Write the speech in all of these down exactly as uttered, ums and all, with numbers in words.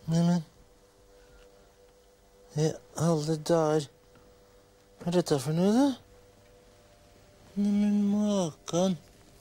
Neimen, i alle dager, hva er dette for noe da? Neimen, makan.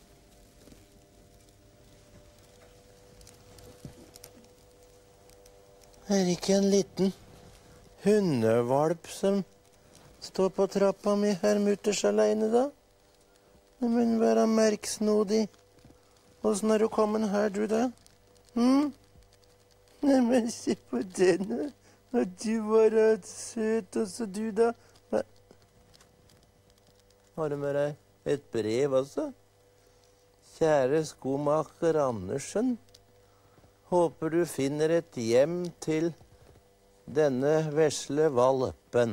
Er det ikke en liten hundevalp som står på trappa mi her mutters alene da? Neimen, være merksnodig. Hvordan er du kommet her, du da? Hm? Neimen, se på denne. Og du var søt også, du da. Hva? Har du med deg et brev også? Kjære skomaker Andersen. Håper du finner et hjem til denne vesle valpen.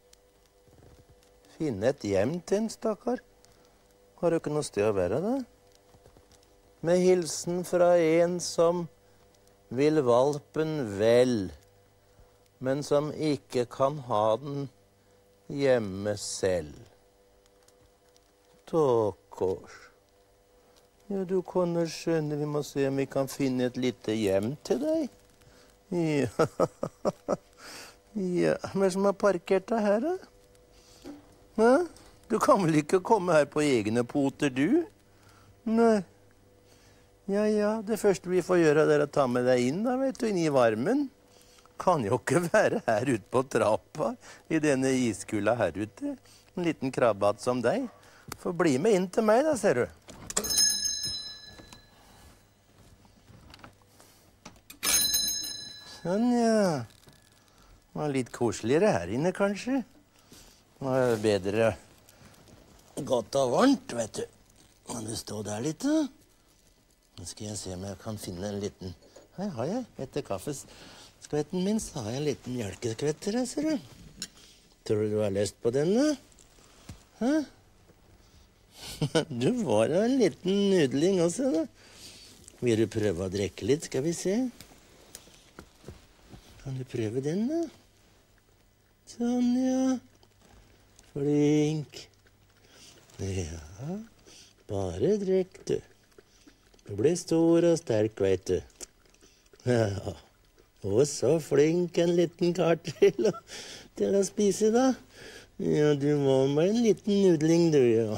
Finne et hjem til en, stakkar. Har du ikke noe sted å være da? Med hilsen fra en som vil valpen vel, men som ikke kan ha den hjemme selv. Stakkars. Ja, du kan skjønne, vi må se om vi kan finne et lite hjem til deg. Ja. Ja, hvem er det som har parkert deg her da? Hæ? Du kan vel ikke komme her på egne poter, du? Nei. Ja, ja, det første vi får gjøre er å ta med deg inn, da, vet du, inn i varmen. Kan jo ikke være her ute på trappa, i denne iskulda her ute. En liten krabbat som deg. Få bli med inn til meg, da, ser du. Sånn, ja. Det var litt koseligere her inne, kanskje. Det var bedre godt og varmt, vet du. Kan du stå der litt, da? Nå skal jeg se om jeg kan finne en liten... Her har jeg, etter kaffeskvetten min, så har jeg en liten mjølkeskvetter her, ser du. Tror du du har lyst på den, da? Hæ? Du var en liten nudling også, da. Vil du prøve å drikke litt, skal vi se? Kan du prøve den, da? Sånn, ja. Flink. Ja, bare drikk, du. Du blir stor og sterk, vet du. Ja, og så flink en liten kar til, til å spise, da. Ja, du må med en liten nudling, du, ja.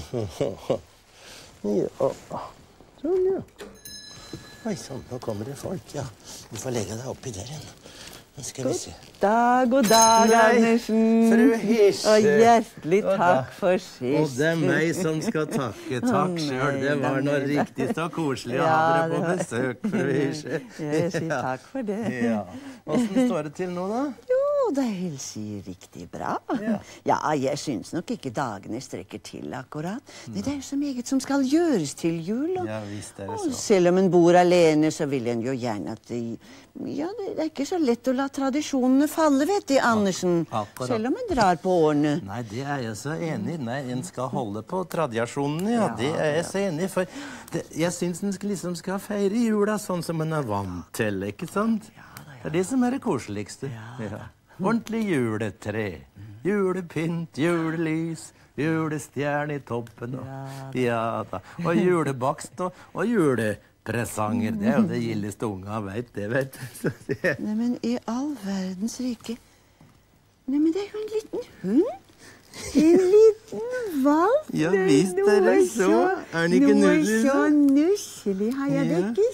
Ja, sånn, ja. Oi, sånn, nå kommer det folk, ja. Du får legge deg oppi der igjen. Nå skal vi se. God dag, god dag, Andersen. Fru Hirse. Og hjertelig takk for sist. Og det er meg som skal takke. Takk selv. Det var noe riktig så koselig å ha dere på besøk, fru Hirse. Jeg sier takk for det. Ja. Hvordan står det til nå, da? Jo, det hilser riktig bra. Ja, ja, jeg synes nok ikke dagene strekker til akkurat. Men det er jo så meget som skal gjøres til jul. Og, ja, visst er det så. Og selv om en bor alene, så vil en jo gjerne at de... Ja, det er ikke så lett å la tradisjonene falle, vet du, Andersen. Akkurat. Selv om en drar på årene. Nei, det er jeg så enig i. Nei, en skal holde på tradisjonene, ja. ja det er jeg ja. så enig i. For det, jeg synes en skal, liksom skal feire jula sånn som en er vant til, ikke sant? Ja, da, ja. Det er det som er det koseligste. Ja, ja. Ordentlig juletre. Julepynt, julelys, julestjerne i toppen. Og, ja, ja da. Og julebakst og, og jule... Presanger, det er jo det gildeste unga vet, det vet du. Nei, men i all verdens rike. Nei, men det er jo en liten hund. En liten valp. Ja, visst er det så. Er den ikke nusselig? Noe så nusselig har jeg det ikke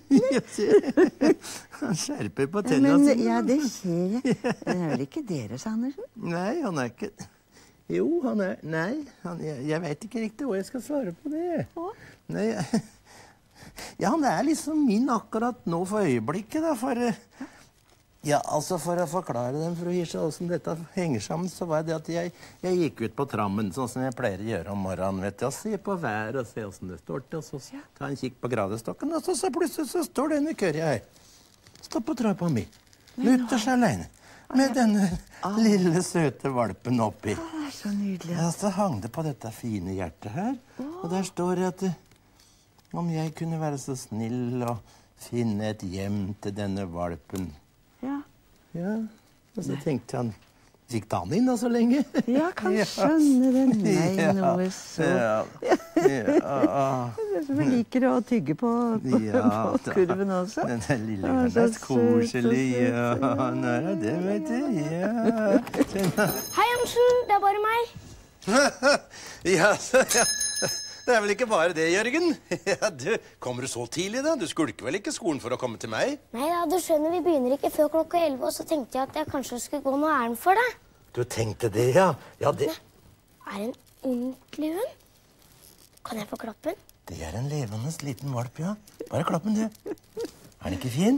sett. Han skjerper på tennene sine. Ja, det ser jeg. Men er vel ikke deres, Andersen? Nei, han er ikke... Jo, han er... Nei, han... jeg, jeg vet ikke riktig hva jeg skal svare på det. Hva? Nei, jeg... Ja, han er liksom min akkurat nå for øyeblikket, da, for... Ja, altså, for å forklare dem, fru Hirse, hvordan dette henger sammen, så var det at jeg, jeg gikk ut på trammen, sånn som jeg pleier å gjøre om morgenen, vet du, og se på været og se hvordan det står til, og så ta en kikk på gradestokken, og så, så plutselig så står denne køria her. Står på trappa mi, mutters alene, med denne lille søte valpen oppi. Å, det er så nydelig. Ja, så hang det på dette fine hjertet her, og der står det at... Om jeg kunne være så snill og finne et hjem til denne valpen. Ja. Ja, og så tenkte han, fikk ta han inn da så lenge? Ja, kan skjønne det. Nei, noe så. Ja. Ja. Det er som jeg liker å tygge på, på, Ja, på kurven også. Den der lille Ja, den så er søt, koselig. så søt, Ja, nå er det det, vet du. Ja. Hei, Hansen. Det er bare meg. Ja, ja. Det er vel ikke bare det, Jørgen. Ja, du, kommer du så tidlig da? Du skulker vel ikke skolen for å komme til meg? Nei da, du skjønner, vi begynner ikke før klokka elleve, og så tenkte jeg at jeg kanskje skulle gå noe ærend for deg. Du tenkte det, ja. Ja, det... Er det en ordentlig hund? Kan jeg få klappen? Det er en levende liten valp, ja. Bare klappen, du. Er den ikke fin?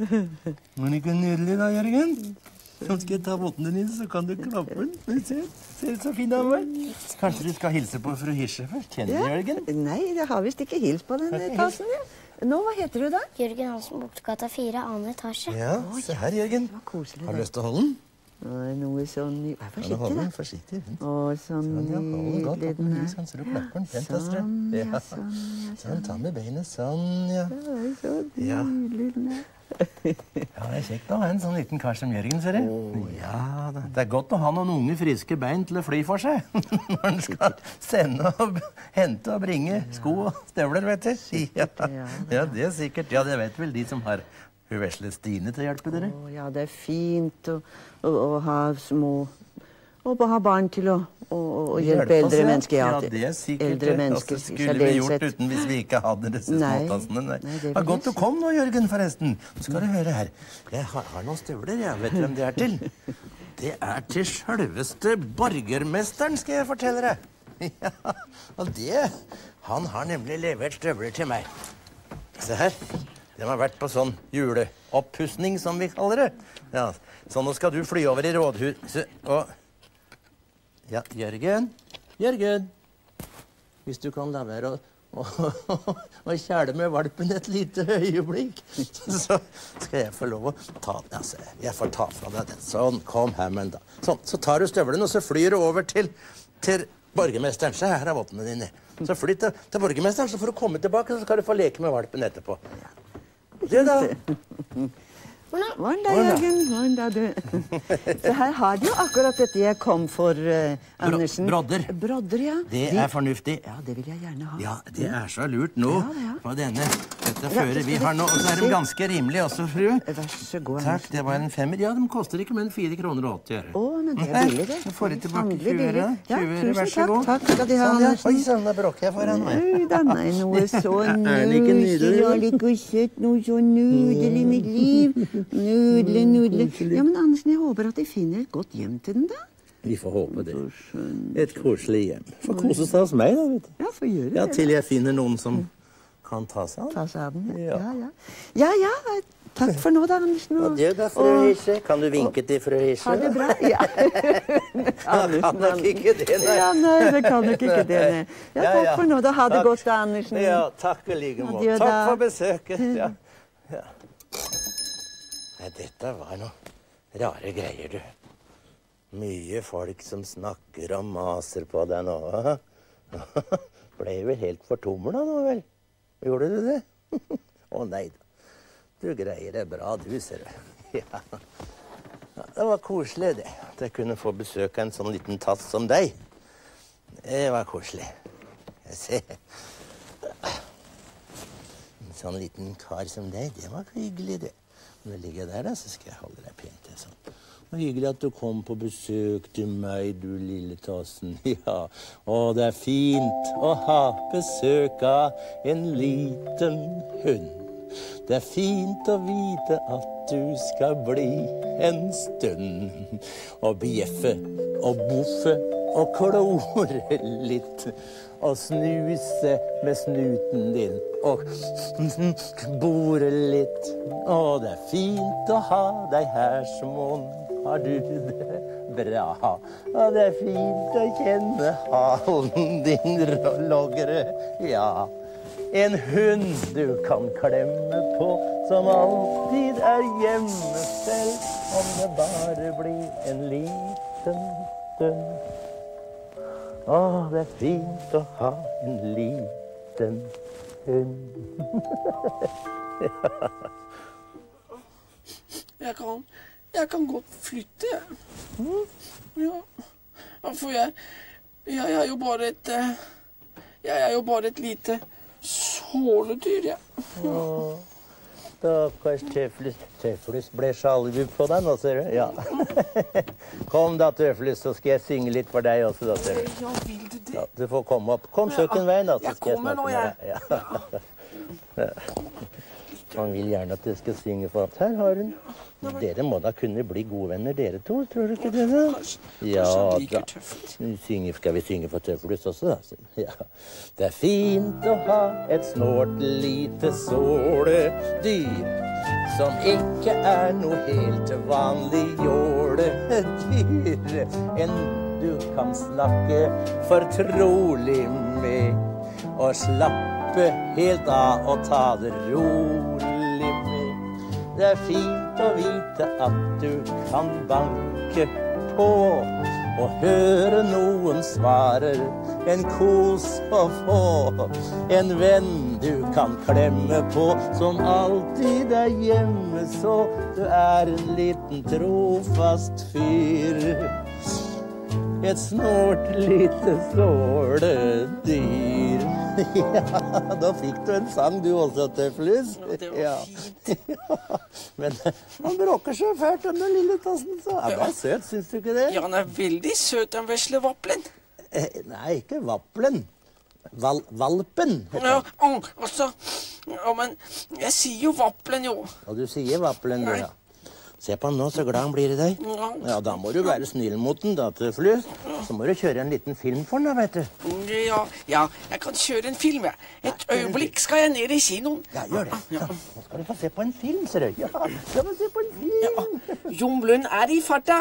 Er den ikke nydelig da, Jørgen? Så skal jeg ta votten din inn, så kan du klappe den. Se, ser ut så fin han var. Kanskje du skal hilse på fru Hirsche først? Kjenner du Jørgen? Nei, det har visst ikke hils på den tassen. Ja. Nå, hva heter du da? Jørgen Hansen, Bortgata fire, annen etasje. Ja, se her, Jørgen. Det var koselig. Har du lyst til å holde den? Noe sånn... Vær forsiktig, Hold da. den forsiktig. Å, sånn Ja, hold den godt opp nydelig med den lys, er. så du klapper den. Vent, Astrid. Sånn, ja, Ja. sånn, ja, Sånn, ta med beinet, sånn, ja. Oi, så Ja. nydelig den er. Ja, det er kjekt å ha en sånn liten kar som Jørgen, ser du. Ja, da. Det er godt å ha noen unge, friske bein til å fly for seg. Når han skal sende og hente og bringe sko og støvler, vet du. Ja. Ja, det er sikkert. Ja, det vet vel de som har hun vesle Stine til å hjelpe dere. Å, ja, det er fint å, å, å ha små... Og å ha barn til å, å, å hjelpe Hjelpe oss, eldre ja. mennesker. Ja, det er sikkert. Eldre det. mennesker, Altså, skulle vi gjort særdelesett. uten hvis vi ikke hadde disse Nei. småtassene. Nei. Nei, det Det vil var godt jeg du kom nå, Jørgen, forresten. Nå skal du høre her. Jeg har, har noen støvler, jeg vet hvem det er til. Det er til selveste borgermesteren, skal jeg fortelle deg. Ja, og det, han har nemlig levert støvler til meg. Se her. De har vært på sånn juleoppussning, som vi kaller det. Ja, så nå skal du fly over i rådhuset, og... Ja, Jørgen, Jørgen, hvis du kan la være å, å, å kjæle med valpen et lite øyeblikk, så skal jeg få lov å ta den. Altså, jeg får ta fra deg den. Sånn, kom her, men da. Sånn, så tar du støvlen, og så flyr du over til, til borgermesteren. Så her er vottene dine. Så flyr til, til borgermesteren, så får du komme tilbake, så skal du få leke med valpen etterpå. Du da? Hvordan da, Jørgen? Hvordan da, du? Så her har du jo akkurat dette jeg kom for, uh, Andersen. Brodder. Brodder, ja. Det De- er fornuftig. Ja, det vil jeg gjerne ha. Ja, det er så lurt nå Ja, ja. på denne. Dette fører vi har nå, og så er de ganske rimelige også, fru. Vær så god, Takk, Andersen. det var en femmer. Ja, de koster ikke mer enn fire kroner og åtti øre. Å, men det er billig, det. Så får jeg tilbake Sannelig tjue øre. billig. Ja, tjue øre, vær tusen så god. takk. Takk skal de ha, Sånn, ja. Andersen. Oi, sånn, da bråker jeg foran meg. Oi, da, nei, noe så Er den ikke nydelig? nydelig og søtt, noe så nydelig i mitt liv. Nydelig, nydelig. Ja, men Andersen, jeg håper at de finner et godt hjem til den, da. Vi får håpe det. Et koselig hjem. Får kose seg hos meg, da, vet du. Ja, få gjøre Ja, det. til jeg finner noen som kan ta seg av Ta det. seg av den, ja. Ja. Ja, ja. Ja, ja, takk for nå, da, Andersen. Og det da, fru Og- Hirsche. Kan du vinke til fru Hirsche? Ha det bra. Ja. Han kan nok ikke det, nei. Ja, nei, det kan nok ikke det, nei. Ja, Ja, takk ja. for nå, da. Ha det Takk. godt, da, Andersen. Ja, takk i like måte. Adjø, Takk da. for besøket. Ja. Ja. Nei, dette var noe rare greier, du. Mye folk som snakker og maser på deg nå. Ble vel helt fortumla nå, vel? Gjorde du det? Å nei da. Du greier det bra, du, ser du. Ja. Ja, det var koselig, det. At jeg kunne få besøk av en sånn liten tass som deg. Det var koselig. Jeg ser. En sånn liten kar som deg, det var hyggelig, det. Når du ligger der, da, så skal jeg holde deg pent til sånn. Det var hyggelig at du kom på besøk til meg, du lille tassen. Ja, og det er fint å ha besøk av en liten hund. Det er fint å vite at du skal bli en stund. Og bjeffe og boffe og klore litt. Og snuse med snuten din og bore litt. Og det er fint å ha deg her, Simon. Har du det bra? Og det er fint å kjenne halen din logre. Ja, en hund du kan klemme på, som alltid er hjemme selv, om det bare blir en liten stund. Å, det er fint å ha en liten hund. Jeg kan, jeg kan godt flytte, jeg. Mm. Ja. Ja, for jeg, jeg er jo bare et, eh, Jeg er jo bare et lite såledyr, jeg. Åh, stakkars Tøflus. Tøflus ble sjalvu på deg nå, ser du. Ja. Kom da, Tøflus, så skal jeg synge litt for deg også, da, ser du. Ja, vil du det? Ja, du får komme opp. Kom kjøkkenveien, da, så Jeg skal jeg kommer snakke nå, med jeg. deg. Ja. Han vil gjerne at jeg skal synge for at her har hun. Dere må da kunne bli gode venner, dere to, tror du ikke det da? Kanskje, Ja, kanskje han liker da. Tøflus. Synge, skal vi synge for Tøflus også, da? Ja. Det er fint å ha et snålt lite såledyr som ikke er noe helt vanlig jåledyr. En du kan snakke fortrolig med og slappe helt av og ta det rolig med. Det er fint å vite at du kan banke på og høre noen svarer, en kos å få, en venn du kan klemme på, som alltid er hjemme, så du er en liten trofast fyr. Et snålt lite såledyr. Ja, da fikk du en sang du også, Tøflus. Ja, det var Ja. fint. Ja, men han bråker så fælt, denne lille tassen, så han er søt, synes du ikke det? Ja, han er veldig søt, den vesle vappelen. Eh, Nei, ikke vappelen. Val valpen, heter Ja, han. å, altså, ja, men jeg sier jo vappelen, jo. Og du sier vappelen, du, ja. Se på han nå, så glad han blir i deg. Ja. Ja, da må du være snill mot den, da, Tøflus. Så må du kjøre en liten film for den, da, vet du. Ja, ja, jeg kan kjøre en film, jeg. Et øyeblikk skal jeg ned i kinoen. Ja, gjør det. Ja. Nå skal du få se på en film, ser du. Ja, skal vi se på en film. Jon Blund er i farta.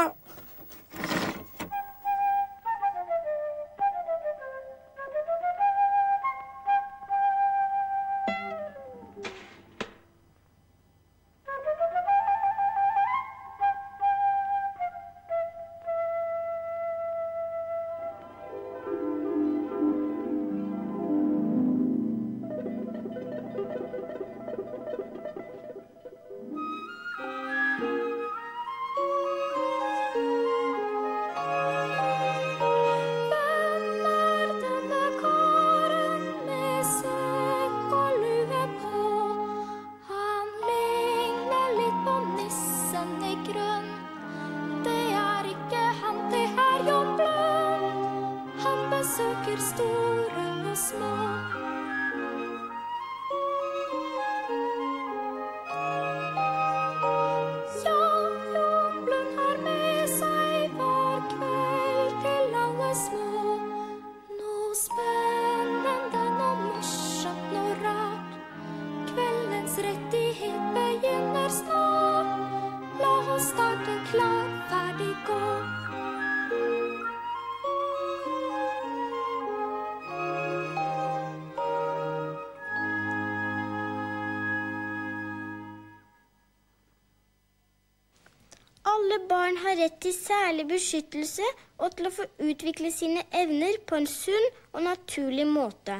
Alle barn har rett til særlig beskyttelse og til å få utvikle sine evner på en sunn og naturlig måte.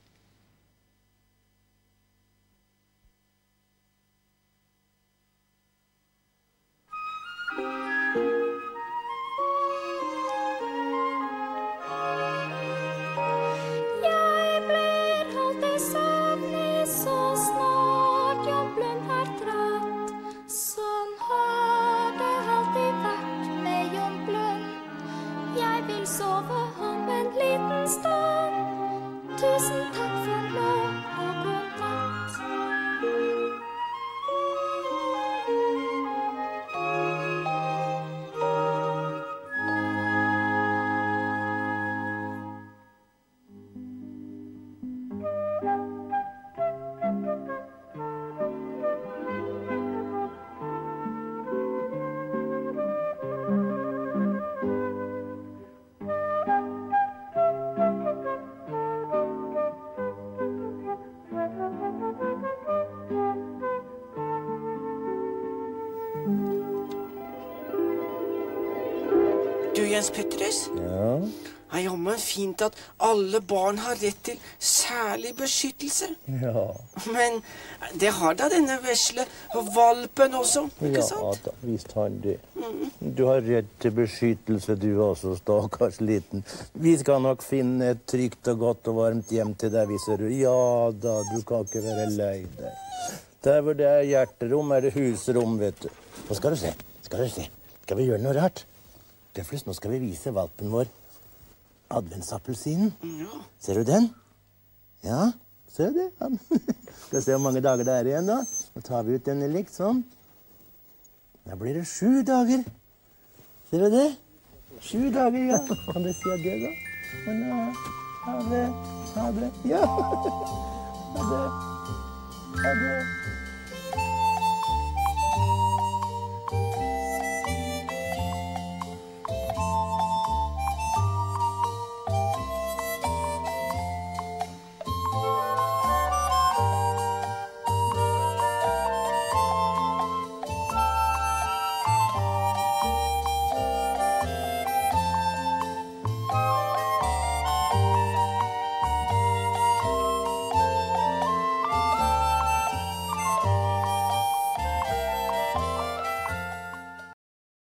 Jeg blir holdt i savn i så snart jobben har dratt. Sånn har det alltid vært med Jon Blund. Jeg vil sove om en liten stund. Tusen takk for nå og god natt. Du, Jens Petrus, Ja, er jammen fint at alle barn har rett til særlig beskyttelse. Ja. Men det har da denne vesle valpen også, ikke sant? Ja da, visst har det. Du har rett til beskyttelse, du også, stakkars liten. Vi skal nok finne et trygt og godt og varmt hjem til deg, viser du. Ja da, du kan ikke være lei deg. Der hvor det er hjerterom, er det husrom, vet du. Nå skal du se, skal du se. Skal vi gjøre noe rart? Døfles, nå skal vi vise valpen vår adventsappelsinen. Ja. Ser du den? Ja, ser du det? Skal vi se hvor mange dager det er igjen da. Nå tar vi ut denne likt sånn. Da blir det sju dager. Ser du det? Sju dager, ja. Kan du si det da? Men, uh, ha det, ha det. Ja. Ha det. Ha det.